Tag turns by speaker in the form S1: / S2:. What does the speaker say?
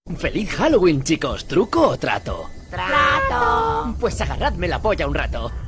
S1: ¡Feliz Halloween, chicos! ¿Truco o trato?
S2: ¡Trato!
S1: Pues agarradme la polla un rato.